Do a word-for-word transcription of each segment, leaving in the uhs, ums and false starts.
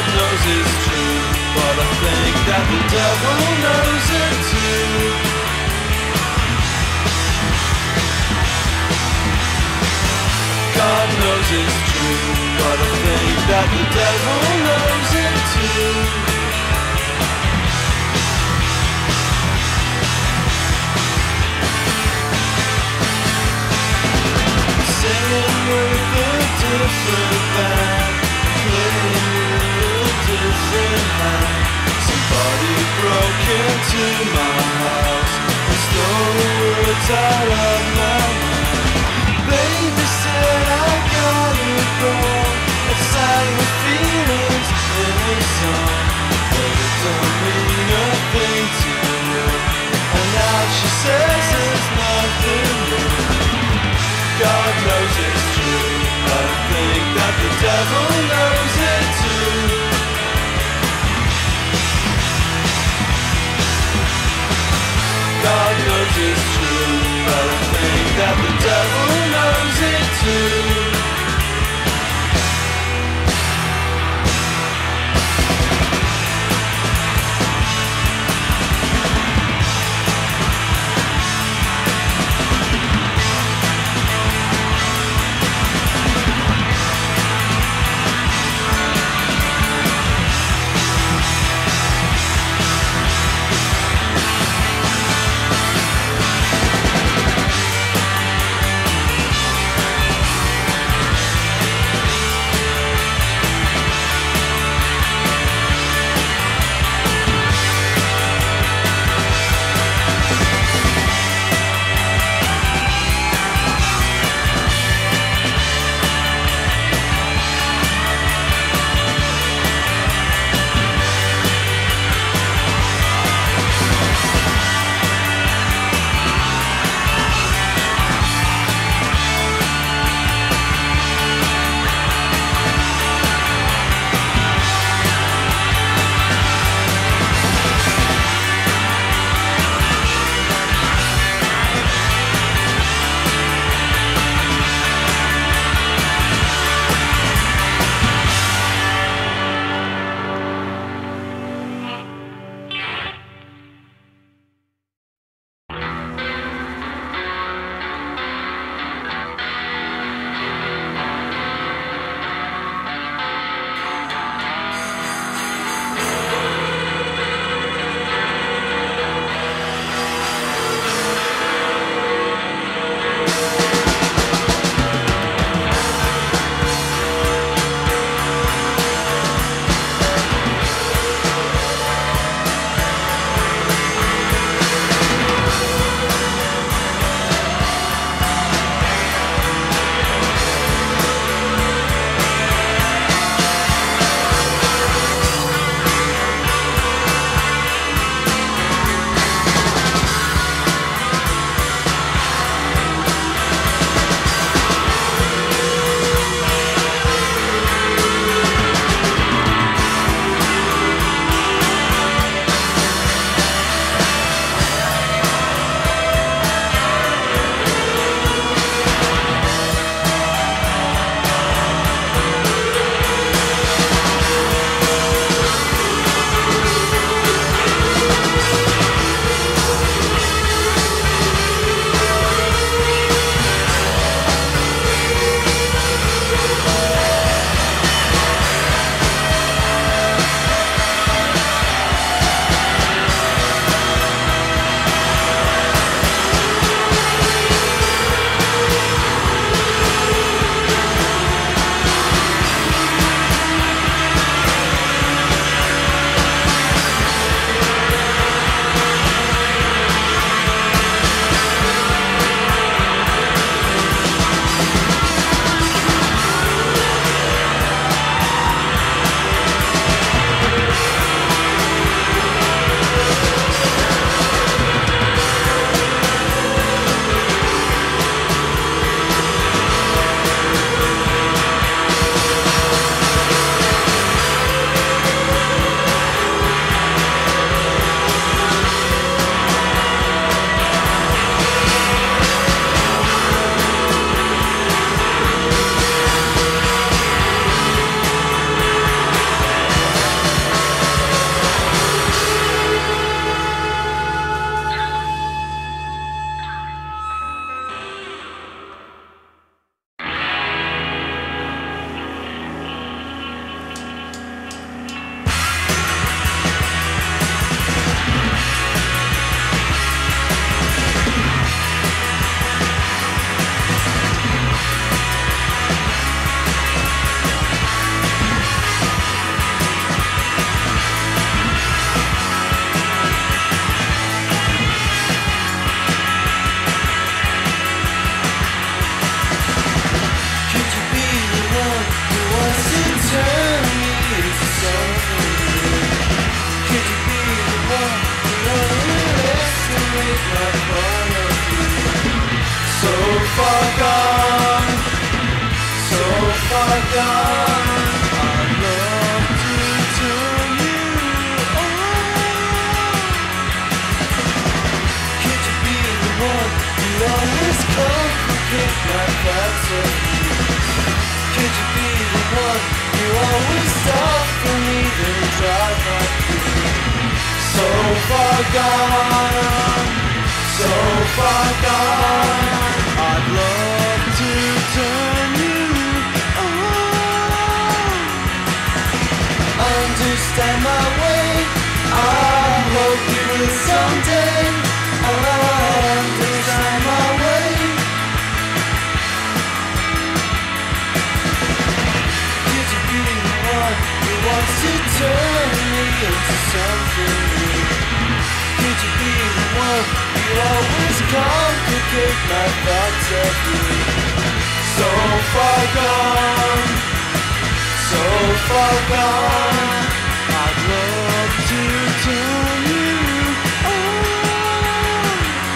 knows it's true, but I think that the devil knows it too. God knows it's true, but I think that the devil knows it too. Singing with a different band, playing with a different hand. Somebody broke into my house and stole the words out of my mouth. Baby said I got it wrong, I sang the feelings in a song, but it don't mean a thing to you. And now she says there's nothing new. God knows it's true, but I think that the devil knows it too. God knows it's true, but I think far gone. I'd love to turn you on. Could you be the one who always complicate my thoughts of you? Could you be the one who always stop for me then drive like you? So far gone, so far gone. I'd love to turn you on. Understand my way, I hope you will someday. Understand my way. Could you be the one who wants to turn me into something new? Could you be the one who always complicate my thoughts of you? So far gone, so far gone. I'd love to turn you on.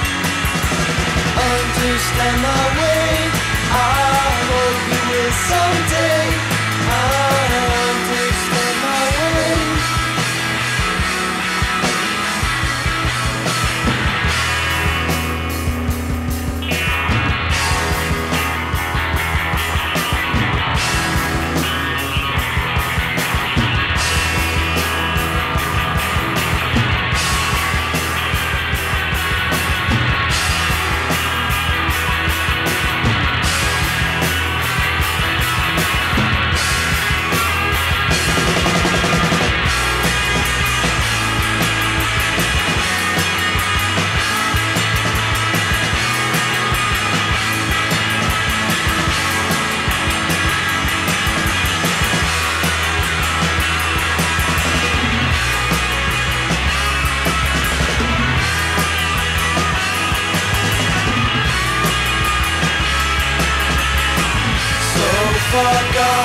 Understand my way, I hope you will someday. I understand my way. Far gone.